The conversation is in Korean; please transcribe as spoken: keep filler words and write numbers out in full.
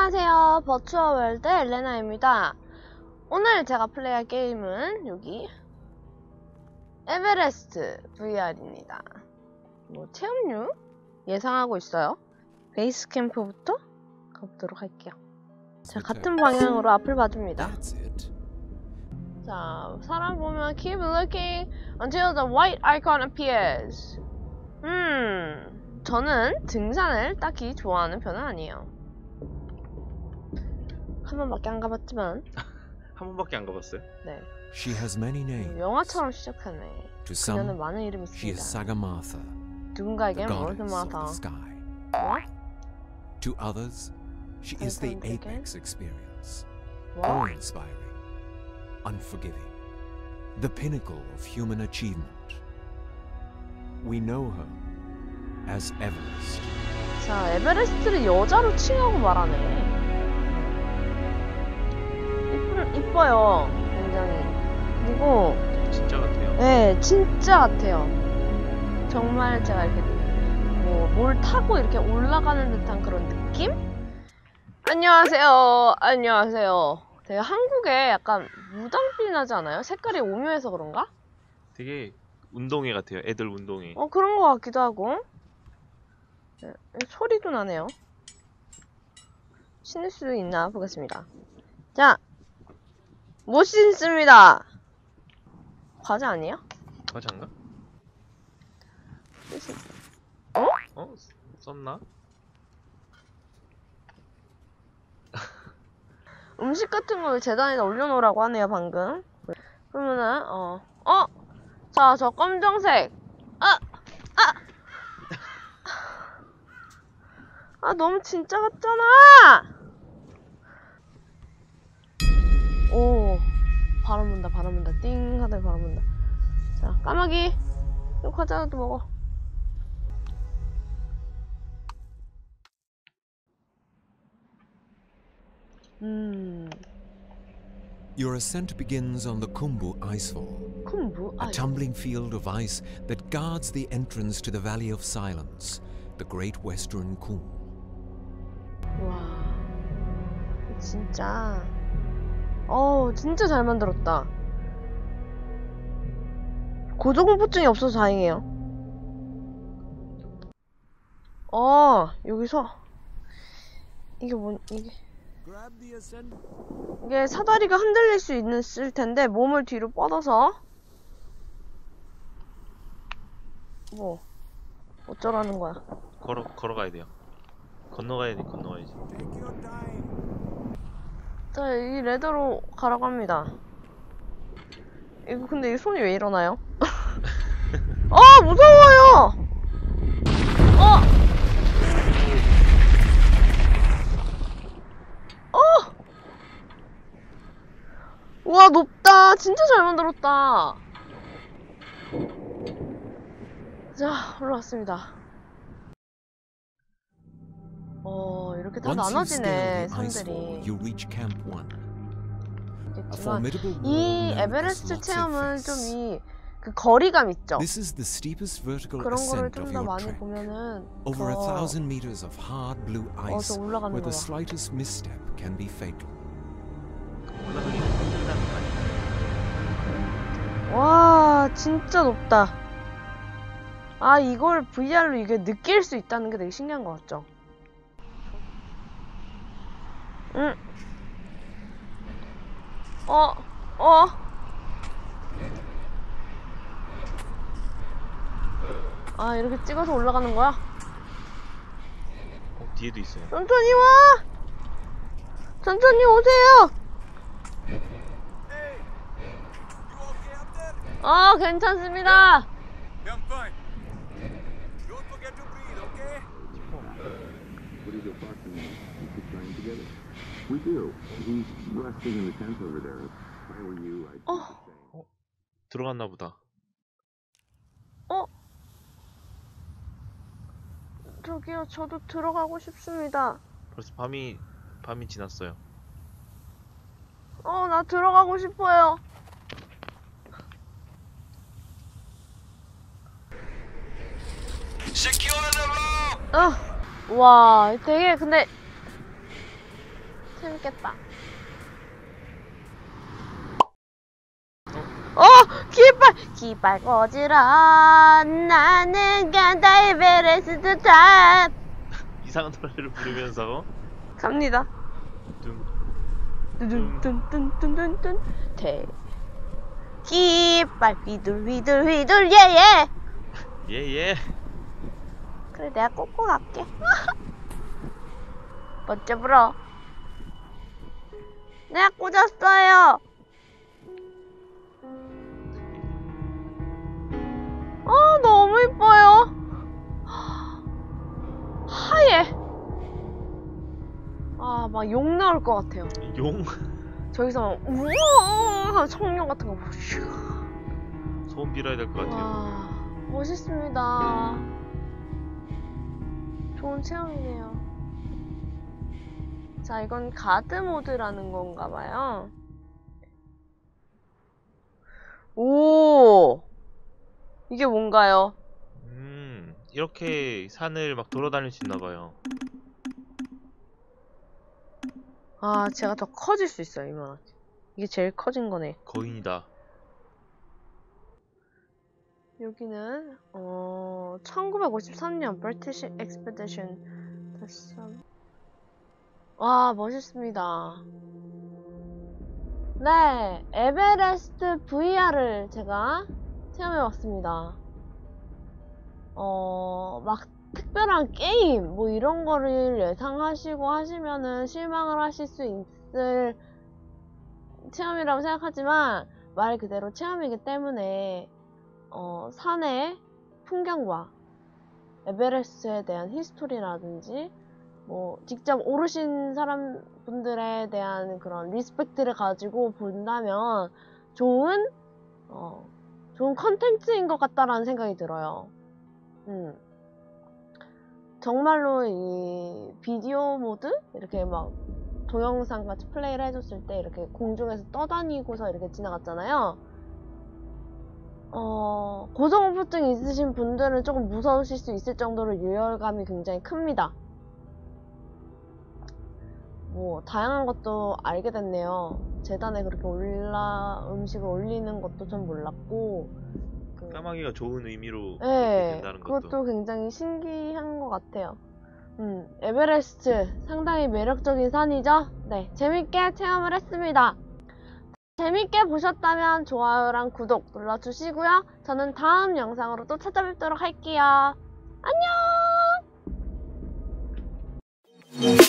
안녕하세요. 버추얼 월드 엘레나입니다. 오늘 제가 플레이할 게임은 여기 에베레스트 브이알입니다. 뭐 체험류 예상하고 있어요. 베이스 캠프부터 가보도록 할게요. 자, 같은 방향으로 앞을 봐줍니다. 자, 사람 보면 keep looking until the white icon appears. 음, 저는 등산을 딱히 좋아하는 편은 아니에요. 한 번밖에 안 가봤지만. 한 번밖에 안 가봤어요? 네. She has many names. 영화처럼 시작하네. To 그녀는 some, 많은 이름이 she is 있습니다. Sagamata, 누군가에겐 the goddess of 월드마다. the sky. What? To others, she is the 사람들에겐? apex experience, What? awe-inspiring, unforgiving, the pinnacle of human achievement. We know her as Everest. 자, 에베레스트를 여자로 칭하고 말하네. 이쁜, 이뻐요. 굉장히. 그리고 진짜 같아요. 네, 진짜 같아요. 정말 제가 이렇게 뭐 뭘 타고 이렇게 올라가는 듯한 그런 느낌? 안녕하세요. 안녕하세요. 되게 한국에 약간 무당빛 나지 않아요? 색깔이 오묘해서 그런가? 되게 운동회 같아요. 애들 운동회. 어, 그런 것 같기도 하고. 네, 소리도 나네요. 신을 수 있나 보겠습니다. 자, 못 신습니다. 과자 아니에요? 과자인가? 어? 어? 썼나? 음식 같은 걸 재단에다 올려놓으라고 하네요, 방금. 그러면은, 어, 어! 자, 저 검정색! 아! 아! 아, 너무 진짜 같잖아! 오, 바람 분다, 바람 분다. 띵 하다 바람 분다. 자, 까마귀! 이 과자도 먹어. 음. Your ascent begins on the Khumbu Icefall, 콤부? a 아, tumbling field of ice that guards the entrance to the Valley of Silence, the Great Western Khum. 와, 진짜, 어우, 진짜 잘 만들었다. 고소공포증이 없어서 다행이에요. 어, 여기서 이게 뭐, 이게 이게 사다리가 흔들릴 수 있을 텐데 몸을 뒤로 뻗어서 뭐 어쩌라는 거야. 걸어 걸어가야 돼요. 건너가야 돼. 건너가야지. 자, 이 레더로 가라고 합니다. 이거 근데 이 손이 왜 이러나요? 아, 무서워요. 어. 어! 우와, 높다. 진짜 잘 만들었다. 자, 올라왔습니다. 어, 이렇게 다 Once you 나눠지네, scale the icefall, 산들이. you reach Camp One. A 있지만 formidable 이 wall known as 에베레스트 Lhotse 체험은 좀 Face. 이 그 거리감 있죠? This is the steepest vertical 그런 거를 ascent 좀 of 더 your 많이 trek. 보면은 Over a 더 thousand meters of hard blue ice, 어서 올라가는 where the 거야. slightest misstep can be fatal. 올라가기 힘들다는 거 아니에요? 와, 진짜 높다. 아, 이걸 브이알로 이게 느낄 수 있다는 게 되게 신기한 것 같죠? 응. 어, 어. 아, 이렇게 찍어서 올라가는 거야? 어, 뒤에도 있어요. 천천히 와! 천천히 오세요! 아, 괜찮습니다. I'm fine. Don't forget to breathe, okay? What is your partner? You keep trying together? We do. He's resting in the tent over there. If I were you, I'd do 어, the same. 들어갔나 보다. 어? 저기요, 저도 들어가고 싶습니다. 벌써 밤이 밤이 지났어요. 어, 나 들어가고 싶어요. Secure the rope! 어, 와, 되게 근데 재밌겠다. 어! 깃발! 깃발 꽂으러 나는 간다 에베레스트 탑! 이상한 노래를 부르면서 갑니다. 둠 뚠뚠뚠뚠뚠뚠 대 깃발 휘둘 휘둘 휘둘 예예. 예예. 그래 내가 꽂고 갈게. 멋져 불어. 내가 꽂았어요. 아 너무 이뻐요. 하얘. 아 막 욕 나올 것 같아요. 용 저기서 막 우와 청룡 같은 거 막 슈. 소원 빌어야 될 것 같아요. 와 멋있습니다. 좋은 체험이네요. 자 이건 가드 모드라는 건가 봐요. 오 이게 뭔가요? 음 이렇게 산을 막 돌아다닐 수 있나 봐요. 아 제가 더 커질 수 있어요 이만하게. 이게 제일 커진 거네. 거인이다. 여기는 어 천구백오십삼 년 British Expedition 와 멋있습니다. 네 에베레스트 브이알을 제가 체험해봤습니다. 어 막 특별한 게임 뭐 이런 거를 예상하시고 하시면은 실망을 하실 수 있을 체험이라고 생각하지만 말 그대로 체험이기 때문에 어, 산의 풍경과 에베레스트에 대한 히스토리라든지 뭐 직접 오르신 사람분들에 대한 그런 리스펙트를 가지고 본다면 좋은 어, 좋은 컨텐츠인 것 같다라는 생각이 들어요. 음. 정말로 이 비디오 모드 이렇게 막 동영상 같이 플레이를 해줬을 때 이렇게 공중에서 떠다니고서 이렇게 지나갔잖아요. 어, 고소공포증 있으신 분들은 조금 무서우실 수 있을 정도로 유혈감이 굉장히 큽니다. 뭐 다양한 것도 알게 됐네요. 재단에 그렇게 올라 음식을 올리는 것도 전 몰랐고 그, 까마귀가 좋은 의미로 네, 된다는 그것도 것도. 굉장히 신기한 것 같아요. 음, 에베레스트 상당히 매력적인 산이죠? 네, 재밌게 체험을 했습니다. 재밌게 보셨다면 좋아요랑 구독 눌러주시고요. 저는 다음 영상으로 또 찾아뵙도록 할게요. 안녕!